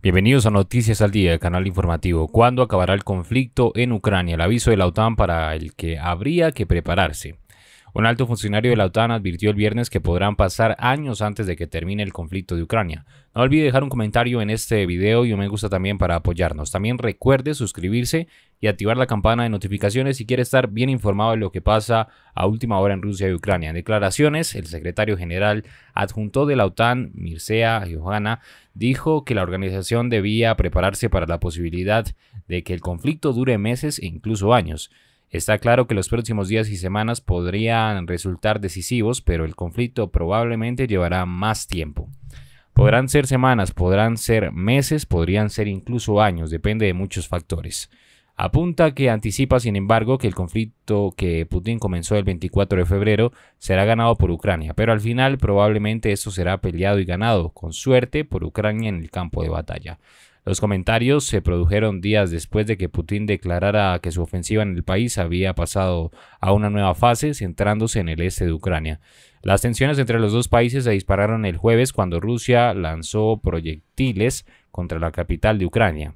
Bienvenidos a Noticias al Día, canal informativo. ¿Cuándo acabará el conflicto en Ucrania? El aviso de la OTAN para el que habría que prepararse. Un alto funcionario de la OTAN advirtió el viernes que podrán pasar años antes de que termine el conflicto de Ucrania. No olvide dejar un comentario en este video y un me gusta también para apoyarnos. También recuerde suscribirse y activar la campana de notificaciones si quiere estar bien informado de lo que pasa a última hora en Rusia y Ucrania. En declaraciones, el secretario general adjunto de la OTAN, Mircea Johanna, dijo que la organización debía prepararse para la posibilidad de que el conflicto dure meses e incluso años. Está claro que los próximos días y semanas podrían resultar decisivos, pero el conflicto probablemente llevará más tiempo. Podrán ser semanas, podrán ser meses, podrían ser incluso años, depende de muchos factores. Apunta que anticipa, sin embargo, que el conflicto que Putin comenzó el 24 de febrero será ganado por Ucrania, pero al final probablemente esto será peleado y ganado, con suerte, por Ucrania en el campo de batalla. Los comentarios se produjeron días después de que Putin declarara que su ofensiva en el país había pasado a una nueva fase, centrándose en el este de Ucrania. Las tensiones entre los dos países se dispararon el jueves cuando Rusia lanzó proyectiles contra la capital de Ucrania.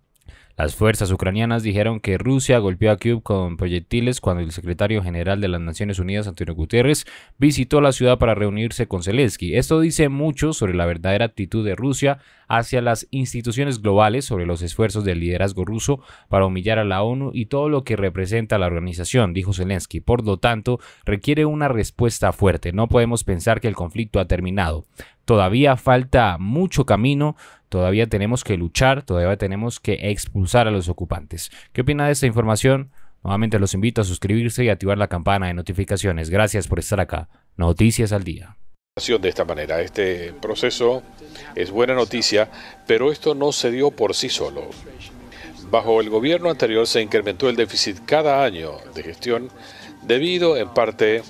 Las fuerzas ucranianas dijeron que Rusia golpeó a Kiev con proyectiles cuando el secretario general de las Naciones Unidas, Antonio Guterres, visitó la ciudad para reunirse con Zelensky. Esto dice mucho sobre la verdadera actitud de Rusia hacia las instituciones globales, sobre los esfuerzos del liderazgo ruso para humillar a la ONU y todo lo que representa la organización, dijo Zelensky. Por lo tanto, requiere una respuesta fuerte. No podemos pensar que el conflicto ha terminado. Todavía falta mucho camino, todavía tenemos que luchar, todavía tenemos que expulsar a los ocupantes. ¿Qué opina de esta información? Nuevamente los invito a suscribirse y activar la campana de notificaciones. Gracias por estar acá. Noticias al Día. De esta manera, este proceso es buena noticia, pero esto no se dio por sí solo. Bajo el gobierno anterior se incrementó el déficit cada año de gestión debido en parte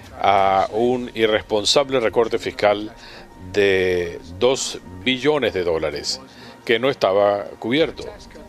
a un irresponsable recorte fiscal de 2 billones de dólares que no estaba cubierto.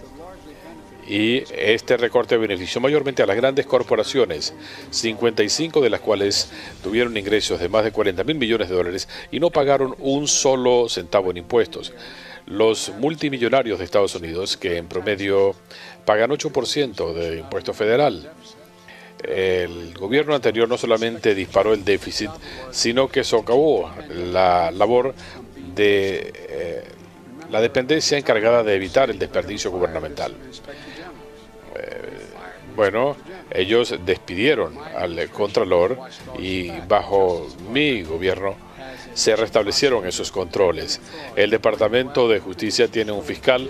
Y este recorte benefició mayormente a las grandes corporaciones, 55 de las cuales tuvieron ingresos de más de 40.000 millones de dólares y no pagaron un solo centavo en impuestos. Los multimillonarios de Estados Unidos, que en promedio pagan 8% de impuesto federal. El gobierno anterior no solamente disparó el déficit, sino que socavó la labor de la dependencia encargada de evitar el desperdicio gubernamental. Bueno, ellos despidieron al Contralor y bajo mi gobierno se restablecieron esos controles. El Departamento de Justicia tiene un fiscal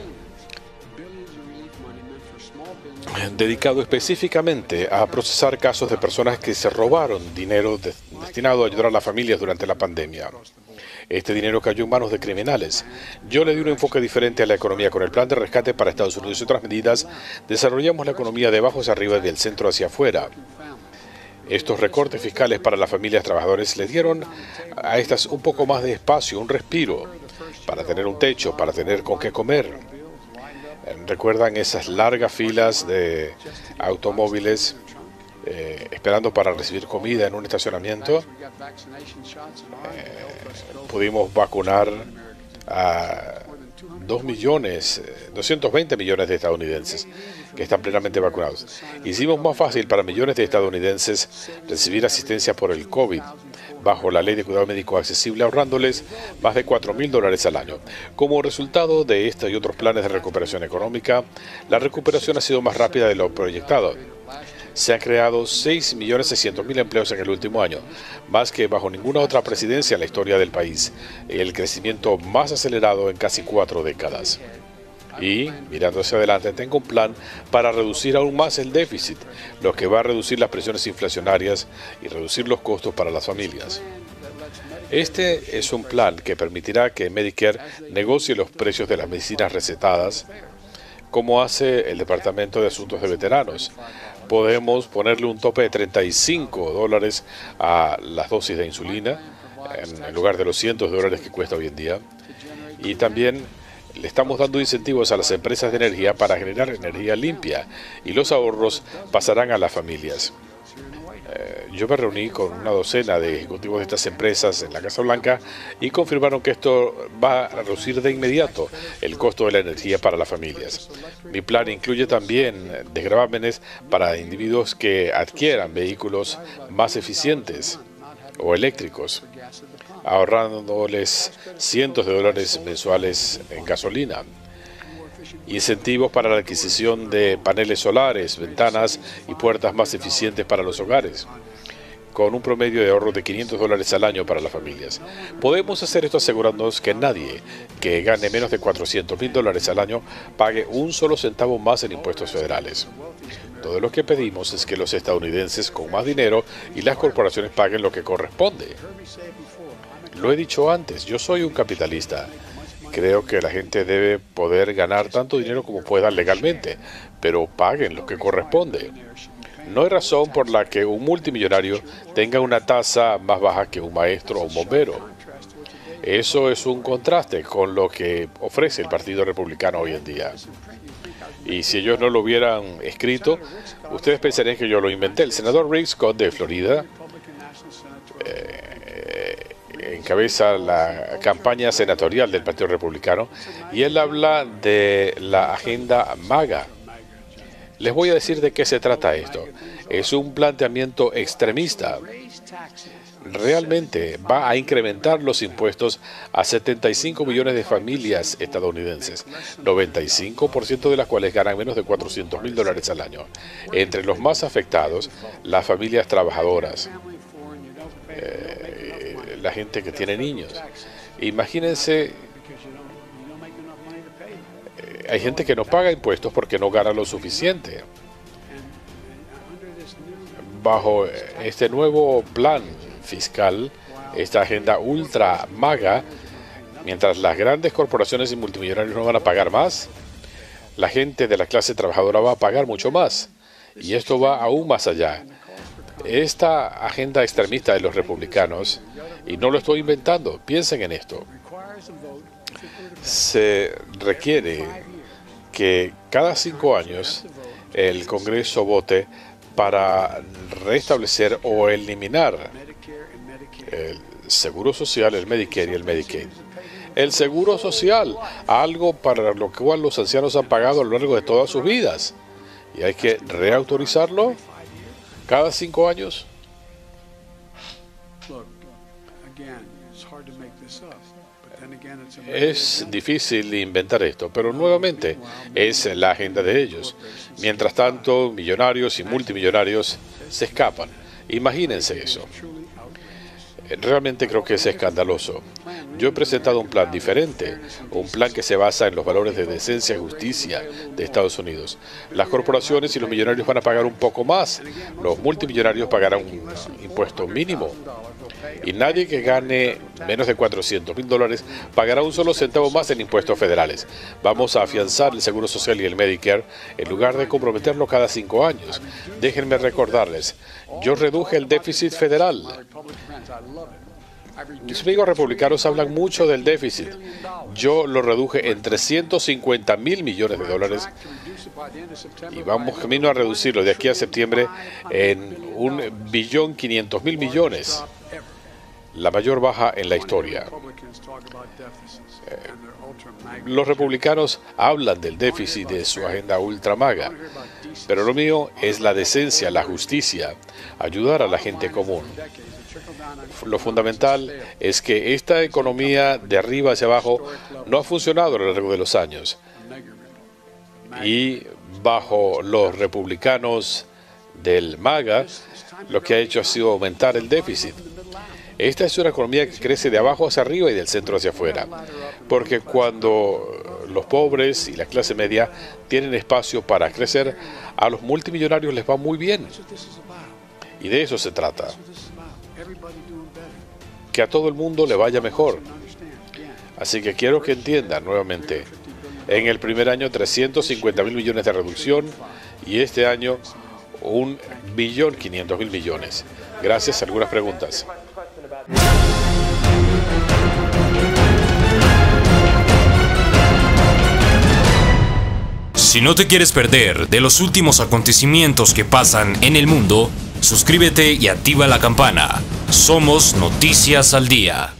dedicado específicamente a procesar casos de personas que se robaron dinero destinado a ayudar a las familias durante la pandemia. Este dinero cayó en manos de criminales. Yo le di un enfoque diferente a la economía. Con el plan de rescate para Estados Unidos y otras medidas, desarrollamos la economía de abajo hacia arriba y del centro hacia afuera. Estos recortes fiscales para las familias trabajadoras le dieron a estas un poco más de espacio, un respiro, para tener un techo, para tener con qué comer. ¿Recuerdan esas largas filas de automóviles esperando para recibir comida en un estacionamiento? Pudimos vacunar a 220 millones de estadounidenses que están plenamente vacunados. Hicimos más fácil para millones de estadounidenses recibir asistencia por el COVID bajo la ley de cuidado médico accesible, ahorrándoles más de $4.000 al año. Como resultado de esta y otros planes de recuperación económica, la recuperación ha sido más rápida de lo proyectado. Se han creado 6.600.000 empleos en el último año, más que bajo ninguna otra presidencia en la historia del país, el crecimiento más acelerado en casi 4 décadas. Y, mirando hacia adelante, tengo un plan para reducir aún más el déficit, lo que va a reducir las presiones inflacionarias y reducir los costos para las familias. Este es un plan que permitirá que Medicare negocie los precios de las medicinas recetadas, como hace el Departamento de Asuntos de Veteranos. Podemos ponerle un tope de $35 a las dosis de insulina, en lugar de los cientos de dólares que cuesta hoy en día. Y también le estamos dando incentivos a las empresas de energía para generar energía limpia, y los ahorros pasarán a las familias. Yo me reuní con una docena de ejecutivos de estas empresas en la Casa Blanca y confirmaron que esto va a reducir de inmediato el costo de la energía para las familias. Mi plan incluye también desgravámenes para individuos que adquieran vehículos más eficientes o eléctricos, ahorrándoles cientos de dólares mensuales en gasolina. Incentivos para la adquisición de paneles solares, ventanas y puertas más eficientes para los hogares, con un promedio de ahorro de $500 al año para las familias. Podemos hacer esto asegurándonos que nadie que gane menos de $400,000 al año pague un solo centavo más en impuestos federales. Todo lo que pedimos es que los estadounidenses con más dinero y las corporaciones paguen lo que corresponde. Lo he dicho antes, yo soy un capitalista. Creo que la gente debe poder ganar tanto dinero como pueda legalmente, pero paguen lo que corresponde. No hay razón por la que un multimillonario tenga una tasa más baja que un maestro o un bombero. Eso es un contraste con lo que ofrece el Partido Republicano hoy en día. Y si ellos no lo hubieran escrito, ustedes pensarían que yo lo inventé. El senador Rick Scott de Florida encabeza la campaña senatorial del Partido Republicano y él habla de la agenda MAGA. Les voy a decir de qué se trata esto. Es un planteamiento extremista. Realmente va a incrementar los impuestos a 75 millones de familias estadounidenses, 95% de las cuales ganan menos de $400,000 al año. Entre los más afectados, las familias trabajadoras, la gente que tiene niños. Imagínense, hay gente que no paga impuestos porque no gana lo suficiente. Bajo este nuevo plan fiscal, esta agenda ultra MAGA, mientras las grandes corporaciones y multimillonarios no van a pagar más, la gente de la clase trabajadora va a pagar mucho más. Y esto va aún más allá. Esta agenda extremista de los republicanos, y no lo estoy inventando, piensen en esto, se requiere que cada 5 años el Congreso vote para restablecer o eliminar el Seguro Social, el Medicare y el Medicaid. El Seguro Social, algo para lo cual los ancianos han pagado a lo largo de todas sus vidas. Y hay que reautorizarlo cada 5 años. Es difícil inventar esto, pero nuevamente es la agenda de ellos. Mientras tanto, millonarios y multimillonarios se escapan. Imagínense eso. Realmente creo que es escandaloso. Yo he presentado un plan diferente, un plan que se basa en los valores de decencia y justicia de Estados Unidos. Las corporaciones y los millonarios van a pagar un poco más. Los multimillonarios pagarán un impuesto mínimo. Y nadie que gane menos de $400,000 pagará un solo centavo más en impuestos federales. Vamos a afianzar el Seguro Social y el Medicare en lugar de comprometerlo cada 5 años. Déjenme recordarles, yo reduje el déficit federal. Mis amigos republicanos hablan mucho del déficit. Yo lo reduje en $350,000 millones y vamos camino a reducirlo de aquí a septiembre en $1,500,000 millones. La mayor baja en la historia. Los republicanos hablan del déficit de su agenda ultra MAGA, pero lo mío es la decencia, la justicia, ayudar a la gente común. Lo fundamental es que esta economía de arriba hacia abajo no ha funcionado a lo largo de los años. Y bajo los republicanos del MAGA, lo que ha hecho ha sido aumentar el déficit. Esta es una economía que crece de abajo hacia arriba y del centro hacia afuera, porque cuando los pobres y la clase media tienen espacio para crecer, a los multimillonarios les va muy bien. Y de eso se trata. Que a todo el mundo le vaya mejor. Así que quiero que entiendan nuevamente, en el primer año 350,000 millones de reducción y este año 1,500,000 millones. Gracias. ¿Algunas preguntas? Si no te quieres perder de los últimos acontecimientos que pasan en el mundo, Suscríbete y activa la campana. Somos Noticias al Día.